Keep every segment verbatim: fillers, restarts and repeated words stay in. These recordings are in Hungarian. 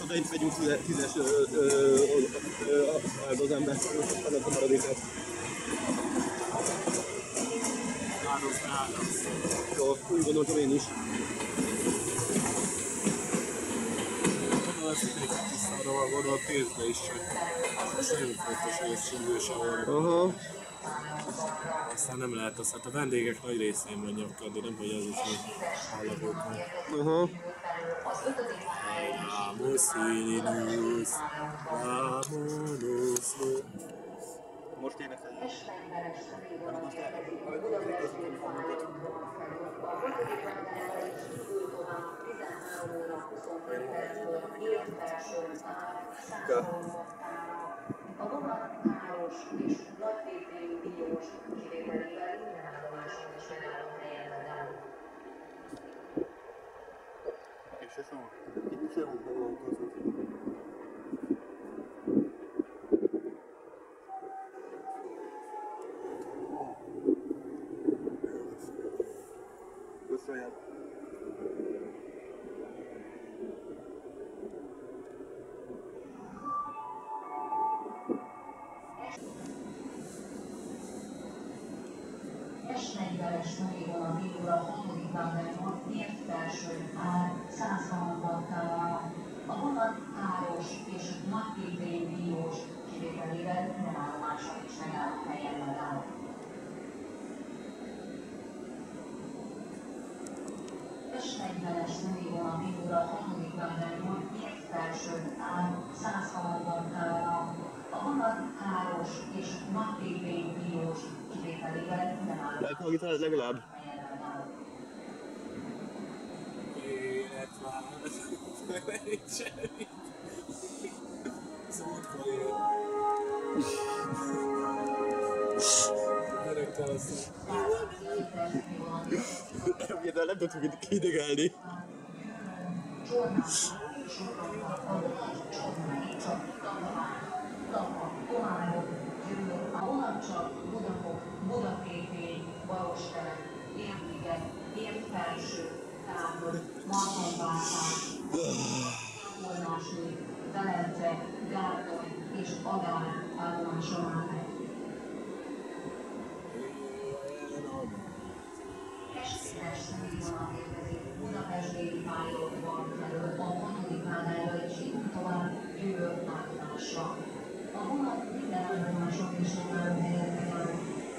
oda itt vegyünk tízes áldozembe, annak a maradékát. Áldoz, áldoz. Jó, úgy gondoltam én is. Gondolom, ezt egy tisztára van volna a pénzbe is, hogy most nagyon fontos, hogy ez csingőse van. Aha. Aztán nem lehet azt, hát a vendégek nagy részén van nyakadni, nem hogy az is, hogy hallgatóknak. Aha. Vamos, Irinus, vámonos. Most énekeljük. A vonat páros és nagytételű díjos kivételével minden állomáson és megálló helyen megáll. És ez van? Itt sem van között. Köszönjük. es negyvenes Nagyvonat indul a hatodik vágányon, ért felső ár száz hatvanhattal. A vonat páros és nagytételű díjos kivételével minden állomáson és megálló helyen megáll. es negyvenes Nagyvonat indul a hatodik vágányon, ért felső ár száz hatvanhattal. A vonat páros és nagytételű díjos kivételével minden állomáson. Lehet magítani legalább? Életvár, meg semmi. Szóval én. Öreg kalasztok. De nem tudtuk itt kidegelni. A vonatcsak, Budapok, Budapéti, Balostelep, Érliget, Érfelső, Távol, Martonvásár, Volnásné, Velence, Gárdony és Agár állomáson áll meg. Esküdes személyvonat érkezik Budapest déli pályaudvar felől a hatodik vágányra és így tovább Győr állomásra. A vonat minden állomáson és megálló helyen megáll.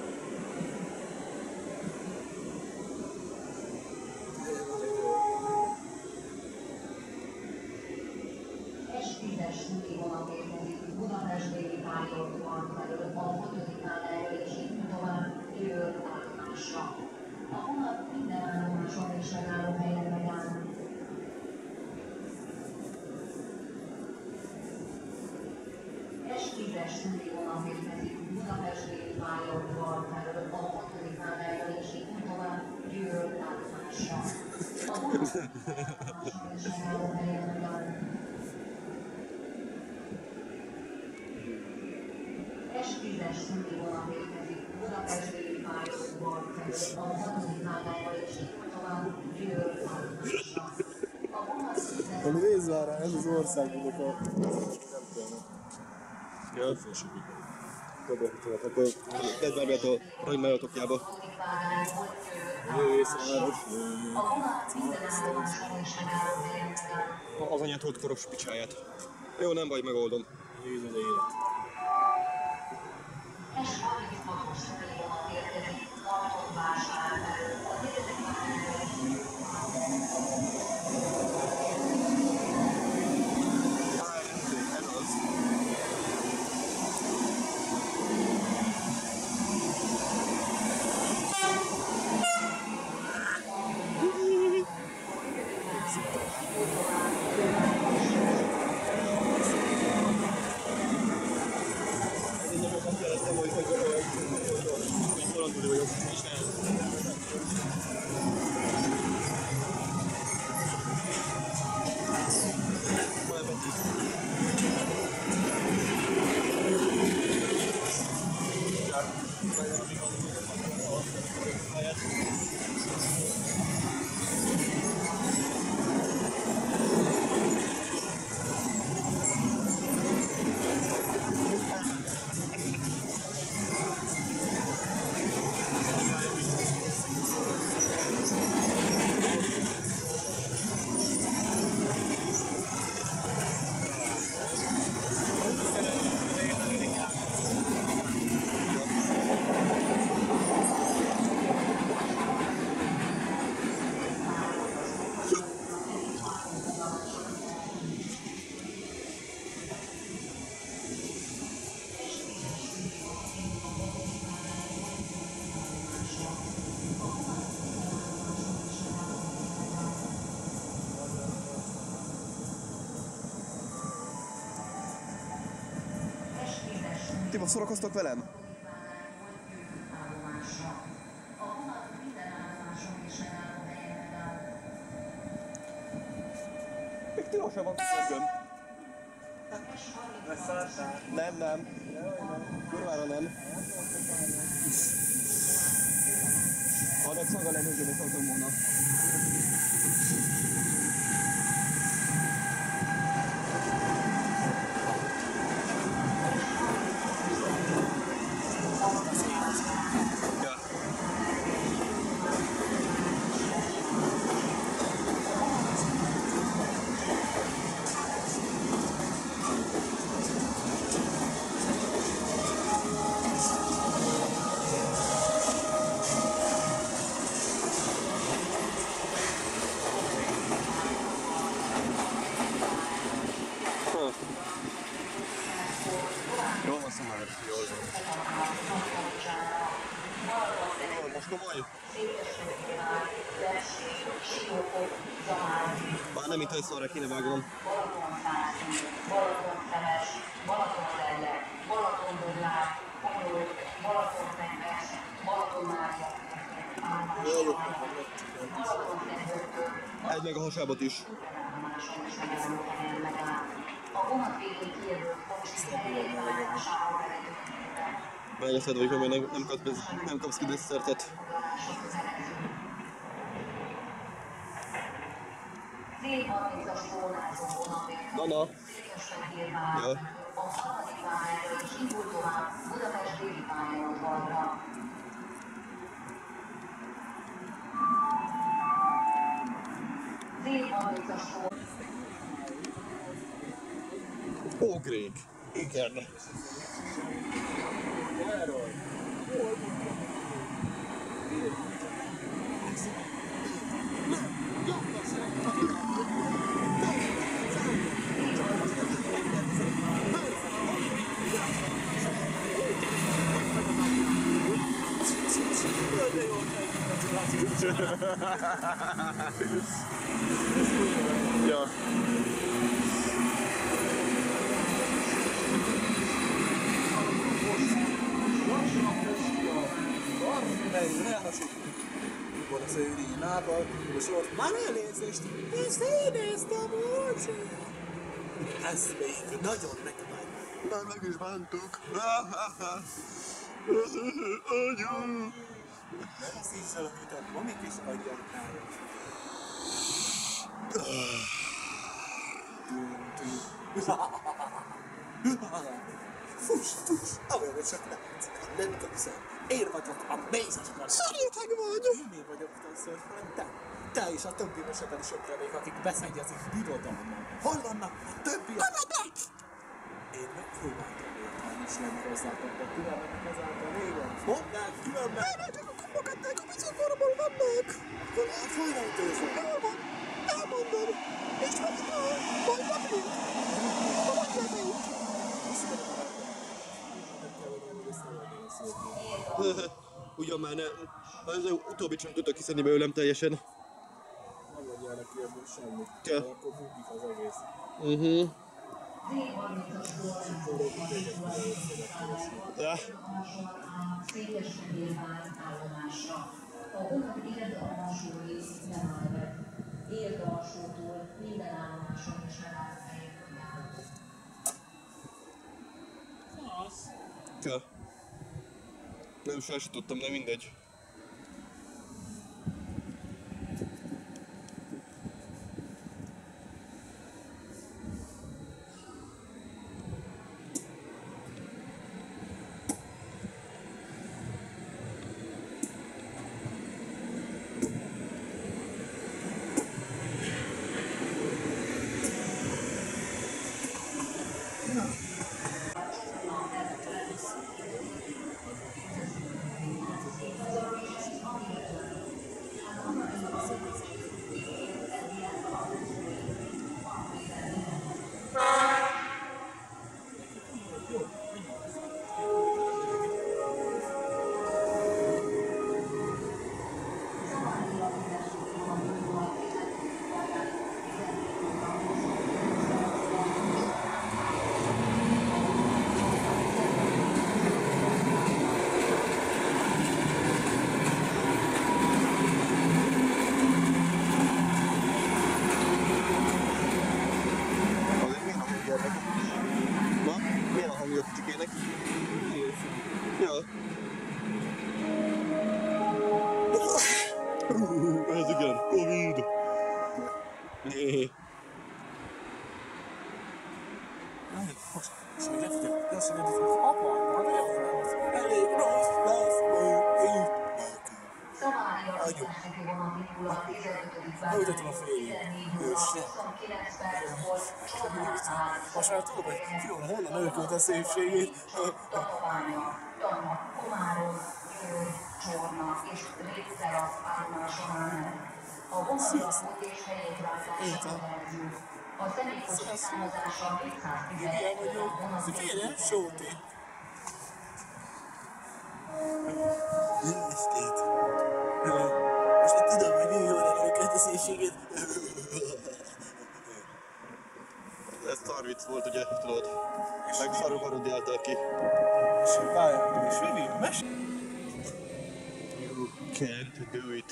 Esküdes személyvonat érkezik Budapest déli pályaudvar felől a hatodik vágányra és így tovább Győr állomásra. A vonat minden állomáson és megálló helyen megáll. Esküdes személyvonat érkezik Budapest déli pályaudvar felől a hatodik vágányra és így tovább Győr állomásra. A vonat minden állomáson és megálló helyen megáll. Esküdes személyvonat érkezik Budapest déli pályaudvar felől a hatodik vágányra és így tovább Győr állomásra. A vonat minden Ami nézd már rá, ez az országnak a... Ja, Dobra, akkor kezdve át a rajmálatokjába. Az anyát ott koros picsáját. Jó, nem baj, megoldom. Nézd az élet. harminchatos személyvonat érkezik Martonvásár felől a negyedik vágányra és így Én nem akartam, hogy hogy Ti szórakoztok velem? A vonat minden állomáson és megálló helyen megáll. Még tilos sem van küszöbön. Nem, nem. Kurvára nem. Adok szaga levőző, hogy szoktam volna. Jól van, Szamár. Jól van. Jól, most komoly? Már nem itt összorra kéne vágnom. Balatonfeles, Balatonfelle, Balatondoglár, Ponyol, Balatonfenyves, Balatonmária, Egy meg a hasábot is. A vonat végén kijelölt kocsi helyétvállásával vezetőképpen. Megeszed vagy, hogy nem, nem, kapsz, nem kapsz ki desszertet. zé harmincas tornázó vonat Na, na. Székesfehérvár. Ja. A harmadik pályára is indul tovább Budapest déli pályaudvarra. zé harmincas tornázó. Ógrék. Igen. Ja. Buonasera Napoli, ma elnézést, ezt én néztem, hogy ez még nagyon megvágy. Már meg is bántuk. Anyu! Nem szízzel a hitet, ma még is adjam el. Fuss, fuss, amelyre csak lehet. Nem köszön. Én vagyok a mézesben. Szörnyeteg vagy! Nem én vagyok többször, hanem te. Te és a többi mesetben is ötlenék, akik beszegyezik birodalmat. Hol vannak a többiek? Kanadek! Én megpróbáltam értelni is lenni hozzátok, de különbenek ezáltal régen. Mondnák, különben! Erre csak a kupogatnák, a bizonykoromból vannak! Akkor lehet folyamatosan. Jól van, elmondom. És aztán, majd napjuk. Ma mondják melyik. Ugyan már ne, az utóbbi csak tudok kiszedni belőlem teljesen. Nem mondjál neki ebből semmit, Ja. akkor bukik az egész. Uh-huh. Ja. Székesfehérvár állomásra. A vonat Érd alsói nem áll meg. Érd alsótól minden állomáson és megálló helyén megáll. Ja. Nem, fel se tudtam, de mindegy. Most, és még lehet, hogy azt mondja, hogy apa, nagyon elég rossz lesz, így. Szomália közösségi vonat indul a tizenötödik vármegye huszonkilenc perckor Csornán most már tudom, hogy Fiona honnan örökölt a szépségét. Tatabánya, Tana, Komárom, Győr, Csorna és Rétszer állomáson áll meg. A vonat és helyétváltásra tervezünk. A személykocsi számozása kétszáztizenegy vonat. Figyelj, Sóti! Jösskét! Most már tudom, hogy mi jól előkölt a szépségét. Ez szarvic volt, ugye, tudod? Meg szarú parodálták ki. És várjál, és Vivi, mes... You can't do it.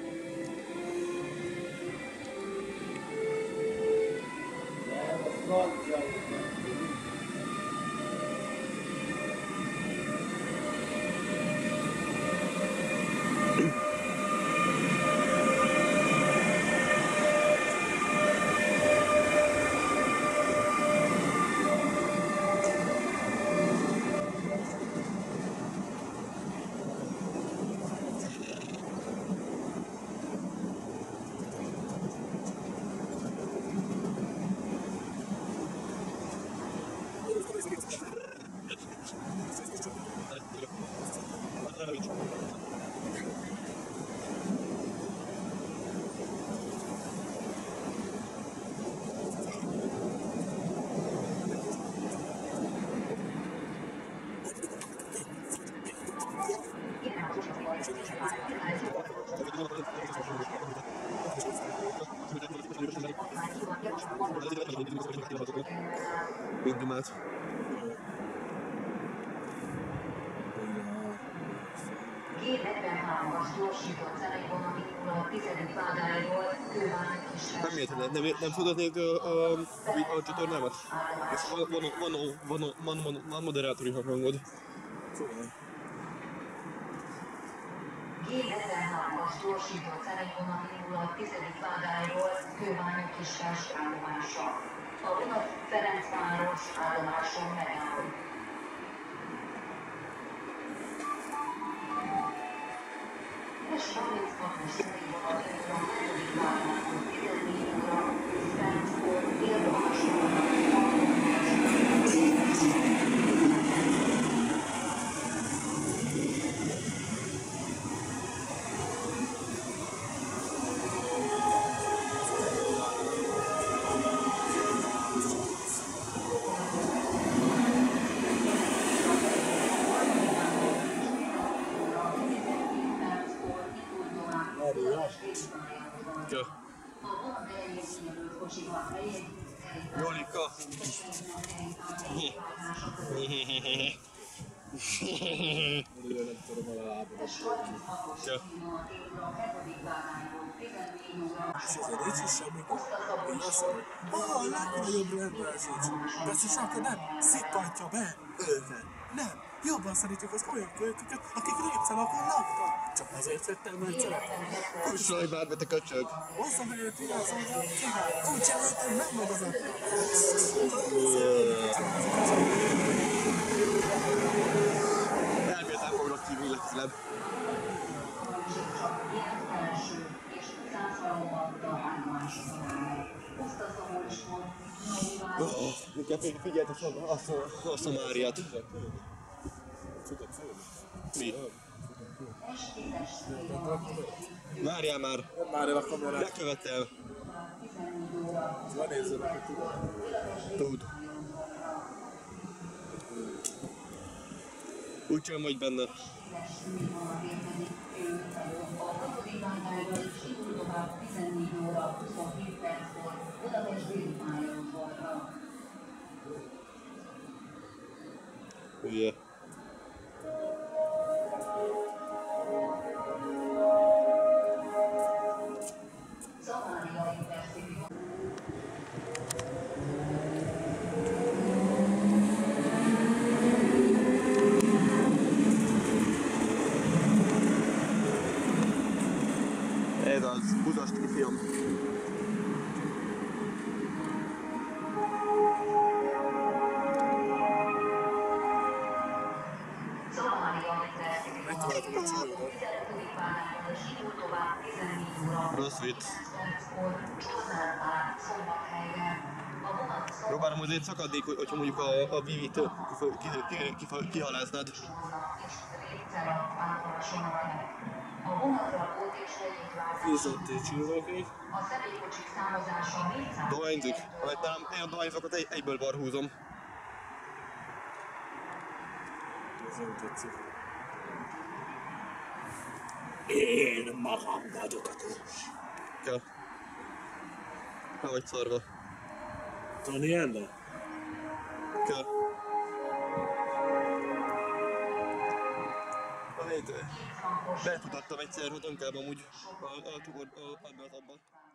Mindumát. gé negyvenhármas gyorsított zenevonat indul a tizedik vágáról, Kővány Kisvár. Nem érted, nem, nem fogadnék a, a, a, a csatornámat? És van, van, van, van, van, van, van moderátori hangod. gé negyvenhármas gyorsított zenevonat indul a tizedik vágáról, Kővány Kisvár állomása. A vonat Ferencváros állomáson megáll. Es harminchatos zenevonat indul a hetedik vágáról, tizennégy óra, Ferenckor, Éldomáson. Ja. Jolika. Ja. És ezért nincs is semmi gond. Én azt mondom, ah, a legnagyobb rendezés. Persze és akkor nem szippantja be őket. Nem. Jobban szeretjük az olyan költőket, akik népszalakon laktak. Csak azért szedtem, mert szeretem. Kussolj már, be te köcsög! Hozzam előtt vigyázom, csinál. Úgy csináltam, nem magazat. Elmélet foglak kívül legfeljebb. Figyeld a Szomáriát. Mi? Várjál már! Már el a kamerát. Lekövettem! Van nézzük, hogy tudod. Tud. Úgy sem vagy benne. Ugye? Ez az Budasti film. látom a címet. Szereplőipárnál indul tovább tizennégy óra. Rossz vicc. perckor Tornán át Szombathelyre. A vonat Próbálom azért szakadnék, hogy- hogyha mondjuk a, a Vivit kifa- ki- ki- kifa- kihaláznád. és Réccel átvonalsonal. A vonatra ott és megyék váltás. Fizeti csillagok. A személykocsik számozása négyszáz. Dohányzik. Ha nem, én a dohányzókat egy, egyből barhúzom. Ez nem tetszik. Én magam vagyok a törzs. Kell. Nem vagy szarva. Tony Ender? Kell. A hét... Befutottam egyszer, hogy nem kell amúgy a, a, a, a, a, a, abba.